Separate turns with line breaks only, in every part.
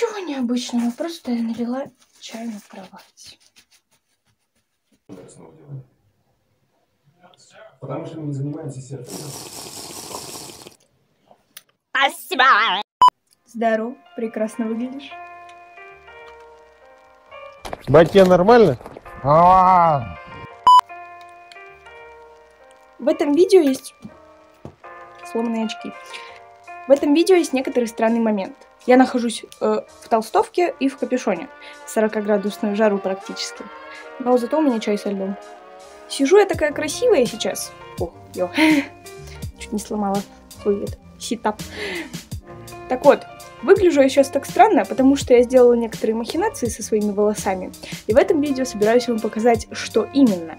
Ничего необычного, просто я налила чай на кровать.
Потому что мы не занимаемся сердцем.
Спасибо! Здорово, прекрасно выглядишь.
Батя, нормально?
В этом видео есть... сломанные очки. В этом видео есть некоторый странный момент. Я нахожусь в толстовке и в капюшоне. 40-градусную жару практически. Но зато у меня чай со льдом. Сижу я такая красивая сейчас. Ох, ё. Чуть не сломала свой ситап. Так вот, выгляжу я сейчас так странно, потому что я сделала некоторые махинации со своими волосами. И в этом видео собираюсь вам показать, что именно.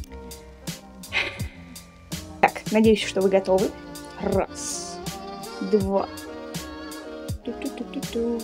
Так, надеюсь, что вы готовы. Раз, два. Ту-ту-ту-ту-ту.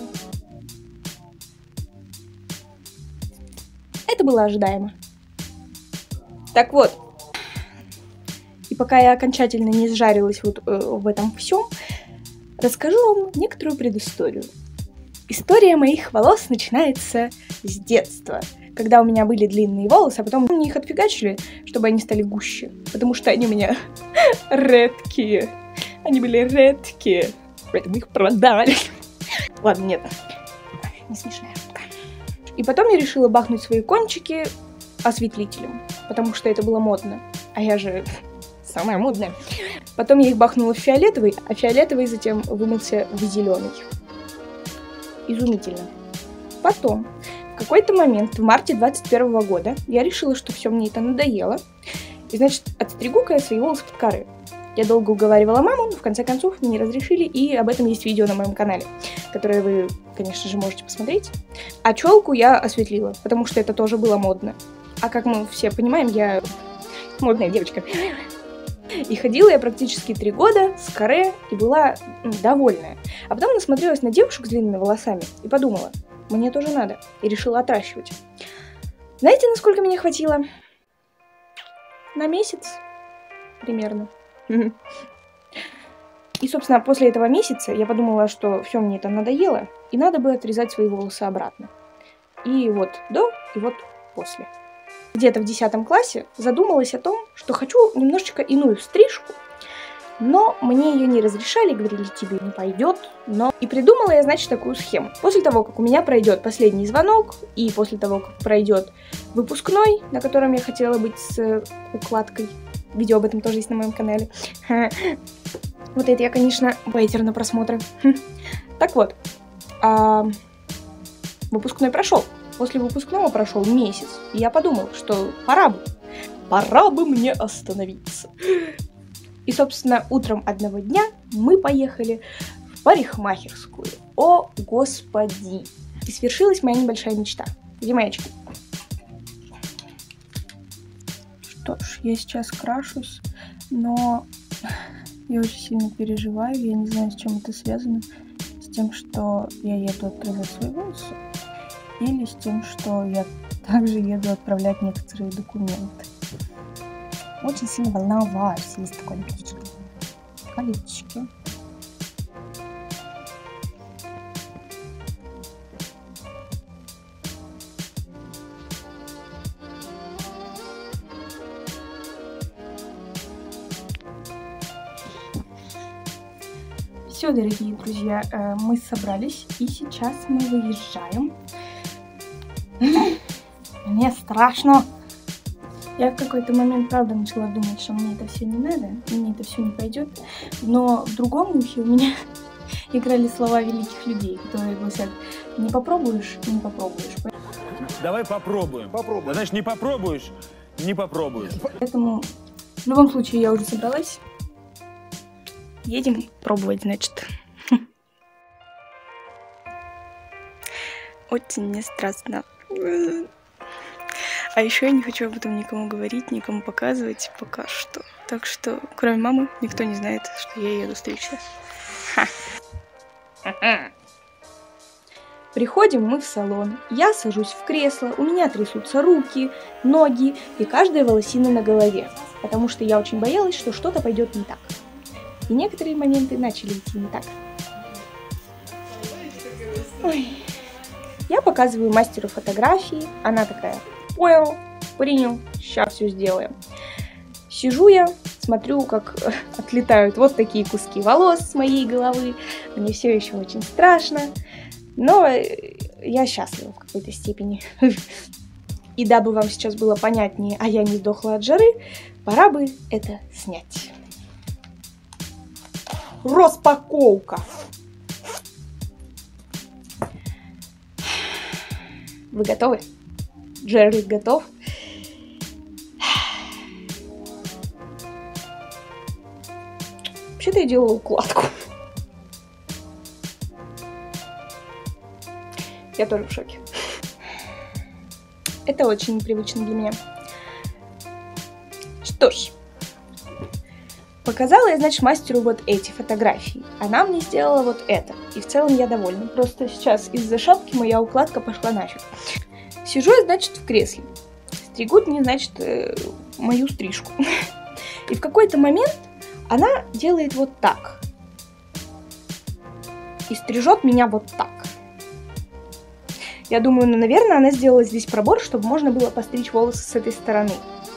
Это было ожидаемо. Так вот. И пока я окончательно не сжарилась вот в этом всем, расскажу вам некоторую предысторию. История моих волос начинается с детства, когда у меня были длинные волосы, а потом мне их отфигачили, чтобы они стали гуще, потому что они у меня редкие. Они были редкие, поэтому их продали. Ладно, нет, не смешная шутка. И потом я решила бахнуть свои кончики осветлителем, потому что это было модно, а я же самая модная. Потом я их бахнула в фиолетовый, а фиолетовый затем вымылся в зеленый. Изумительно. Потом, в какой-то момент, в марте 2021 года, я решила, что все, мне это надоело. И, значит, отстригу-ка я свои волосы под коры. Я долго уговаривала маму, но в конце концов мне разрешили, и об этом есть видео на моем канале, которое вы, конечно же, можете посмотреть. А челку я осветлила, потому что это тоже было модно. А как мы все понимаем, я модная девочка. И ходила я практически 3 года с каре и была довольная. А потом насмотрелась на девушек с длинными волосами и подумала, мне тоже надо. И решила отращивать. Знаете, насколько меня хватило? На месяц примерно. И, собственно, после этого месяца я подумала, что все, мне это надоело, и надо бы отрезать свои волосы обратно. И вот до, и вот после. Где-то в 10 классе задумалась о том, что хочу немножечко иную стрижку, но мне ее не разрешали, говорили, тебе не пойдет, но... И придумала я, значит, такую схему. После того, как у меня пройдет последний звонок, и после того, как пройдет выпускной, на котором я хотела быть с укладкой, видео об этом тоже есть на моем канале. Вот это я, конечно, бейтер на просмотры. Так вот, выпускной прошел. После выпускного прошел месяц, и я подумала, что пора бы мне остановиться. И, собственно, утром одного дня мы поехали в парикмахерскую. О, господи! И свершилась моя небольшая мечта. Где мои очки? Что ж, я сейчас крашусь, но я очень сильно переживаю, я не знаю, с чем это связано. С тем, что я еду отрывать свои волосы, или с тем, что я также еду отправлять некоторые документы. Очень сильно волноваюсь, есть такое колечко. Все, дорогие друзья, мы собрались, и сейчас мы выезжаем. Мне страшно. Я в какой-то момент, правда, начала думать, что мне это все не надо, мне это все не пойдет. Но в другом ухе у меня играли слова великих людей, которые говорят: не попробуешь, не попробуешь.
Давай попробуем. Да, знаешь, не попробуешь, не попробуешь.
Поэтому в любом случае я уже собралась. Едем пробовать, значит. Очень мне страшно. А еще я не хочу об этом никому говорить, никому показывать пока что. Так что, кроме мамы, никто не знает, что я еду стричься. Приходим мы в салон. Я сажусь в кресло, у меня трясутся руки, ноги и каждая волосина на голове. Потому что я очень боялась, что что-то пойдет не так. И некоторые моменты начали идти не так. Ой. Я показываю мастеру фотографии. Она такая: понял, принял, сейчас все сделаем. Сижу я, смотрю, как отлетают вот такие куски волос с моей головы. Мне все еще очень страшно, но я счастлива в какой-то степени. И дабы вам сейчас было понятнее, а я не сдохла от жары, пора бы это снять. Распаковка. Вы готовы? Джеральд готов? Вообще-то я делала укладку. Я тоже в шоке. Это очень непривычно для меня. Что ж, показала я, значит, мастеру вот эти фотографии. Она мне сделала вот это. И в целом я довольна. Просто сейчас из-за шапки моя укладка пошла нафиг. Сижу я, значит, в кресле. Стригут мне, значит, мою стрижку. И в какой-то момент она делает вот так. И стрижет меня вот так. Я думаю, ну, наверное, она сделала здесь пробор, чтобы можно было постричь волосы с этой стороны.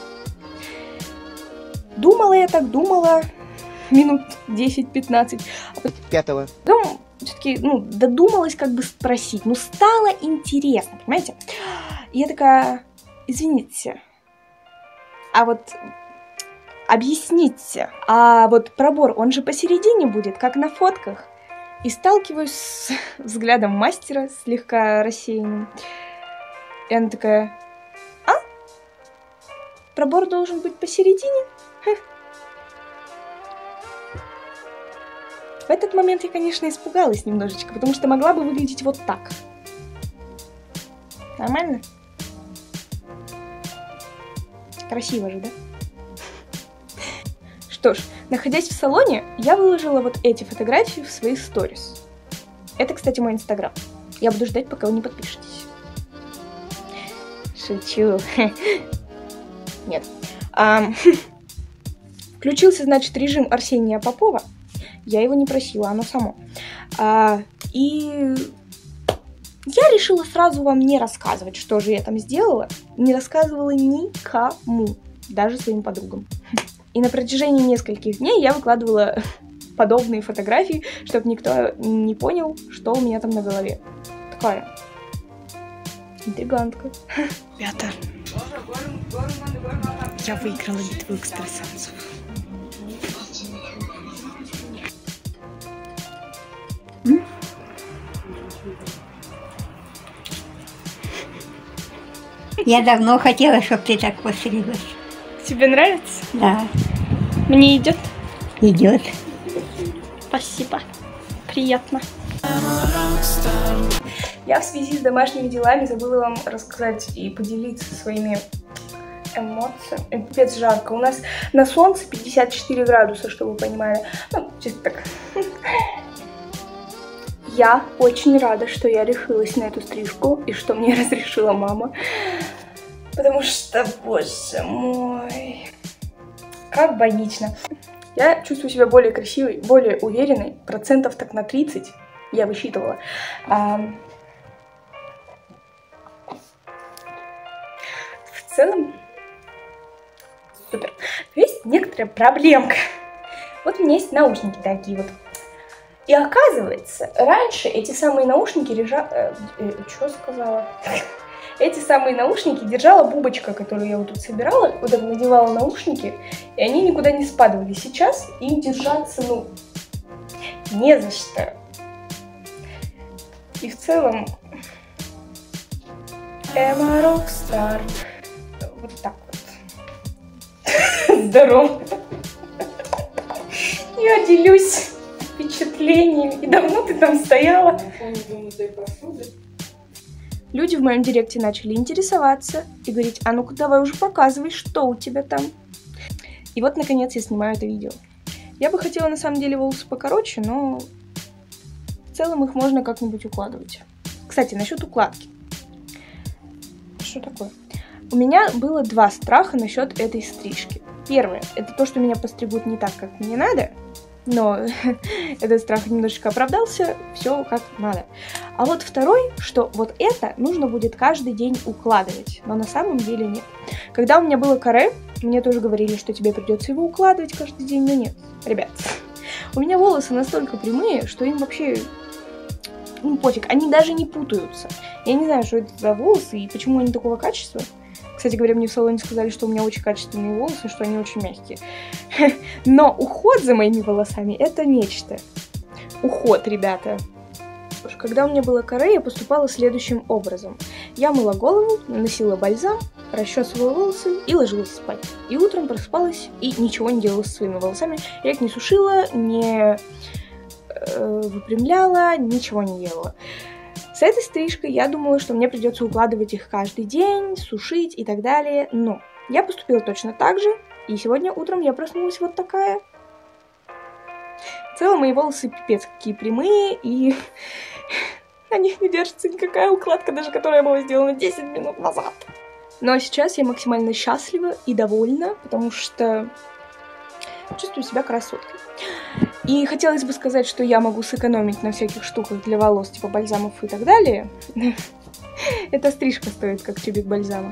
Думала я так, думала минут 10-15.
Пятого.
Потом все-таки, ну, додумалась как бы спросить. Ну, стало интересно, понимаете? И я такая: извините, а вот объясните, а вот пробор, он же посередине будет, как на фотках? И сталкиваюсь с взглядом мастера, слегка рассеянным. И она такая: а? Пробор должен быть посередине? В этот момент я, конечно, испугалась немножечко, потому что могла бы выглядеть вот так. Нормально? Красиво же, да? Что ж, находясь в салоне, я выложила вот эти фотографии в свои сторис. Это, кстати, мой инстаграм. Я буду ждать, пока вы не подпишетесь. Шучу. Нет. Включился, значит, режим Арсения Попова. Я его не просила, оно само. И я решила сразу вам не рассказывать, что же я там сделала. Не рассказывала никому, даже своим подругам. И на протяжении нескольких дней я выкладывала подобные фотографии, чтобы никто не понял, что у меня там на голове. Такая интригантка. Ребята, я выиграла битву экстрасенсов.
Я давно хотела, чтобы ты так постриглась.
Тебе нравится?
Да.
Мне идет?
Идет.
Спасибо. Приятно. Я в связи с домашними делами забыла вам рассказать и поделиться своими эмоциями. Пипец жарко. У нас на солнце 54 градуса, чтобы вы понимали. Ну, чисто так. Я очень рада, что я решилась на эту стрижку и что мне разрешила мама. Потому что, боже мой, как больнично. Я чувствую себя более красивой, более уверенной. Процентов так на 30 я высчитывала. В целом, супер. Есть некоторая проблемка. Вот у меня есть наушники такие вот. И оказывается, раньше эти самые наушники что сказала? Эти самые наушники держала бубочка, которую я вот тут собирала, вот так надевала наушники, и они никуда не спадали. Сейчас им держаться, ну, не за что. И в целом, Эмма Рокстар. Вот так вот. Здорово. Я делюсь впечатлениями. И давно ты там стояла? Люди в моем директе начали интересоваться и говорить: а ну-ка давай уже показывай, что у тебя там. И вот, наконец, я снимаю это видео. Я бы хотела, на самом деле, волосы покороче, но в целом их можно как-нибудь укладывать. Кстати, насчет укладки. Что такое? У меня было два страха насчет этой стрижки. Первое, это то, что меня постригут не так, как мне надо. Но этот страх немножечко оправдался, все как надо. А вот второй, что вот это нужно будет каждый день укладывать, но на самом деле нет. Когда у меня было каре, мне тоже говорили, что тебе придется его укладывать каждый день, но нет. Ребят, у меня волосы настолько прямые, что им вообще... им пофиг, они даже не путаются. Я не знаю, что это за волосы и почему они такого качества. Кстати говоря, мне в салоне сказали, что у меня очень качественные волосы, что они очень мягкие. Но уход за моими волосами — это нечто. Уход, ребята. Когда у меня было каре, я поступала следующим образом. Я мыла голову, наносила бальзам, расчесывала волосы и ложилась спать. И утром просыпалась и ничего не делала со своими волосами. Я их не сушила, не выпрямляла, ничего не делала. С этой стрижкой я думала, что мне придется укладывать их каждый день, сушить и так далее, но я поступила точно так же, и сегодня утром я проснулась вот такая. В целом мои волосы пипец какие прямые, и на них не держится никакая укладка, даже которая была сделана 10 минут назад. Но сейчас я максимально счастлива и довольна, потому что чувствую себя красоткой. И хотелось бы сказать, что я могу сэкономить на всяких штуках для волос, типа бальзамов и так далее. Эта стрижка стоит как тюбик бальзама.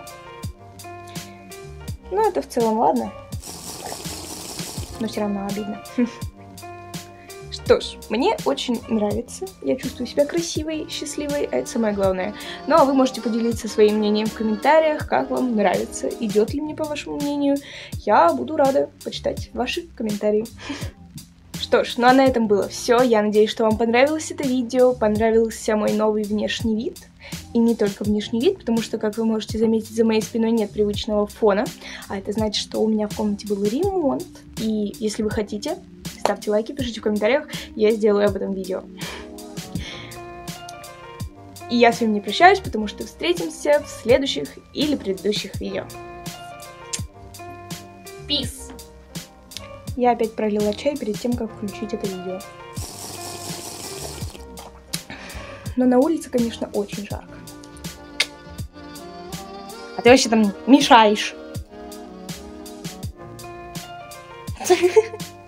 Ну, это в целом ладно. Но все равно обидно. Что ж, мне очень нравится. Я чувствую себя красивой, счастливой, а это самое главное. Ну, а вы можете поделиться своим мнением в комментариях, как вам нравится, идет ли мне по вашему мнению. Я буду рада почитать ваши комментарии. Что ж, ну а на этом было все. Я надеюсь, что вам понравилось это видео, понравился мой новый внешний вид. И не только внешний вид, потому что, как вы можете заметить, за моей спиной нет привычного фона. А это значит, что у меня в комнате был ремонт. И если вы хотите, ставьте лайки, пишите в комментариях, я сделаю об этом видео. И я с вами не прощаюсь, потому что встретимся в следующих или предыдущих видео. Peace! Я опять пролила чай перед тем, как включить это видео. Но на улице, конечно, очень жарко. А ты вообще там мешаешь.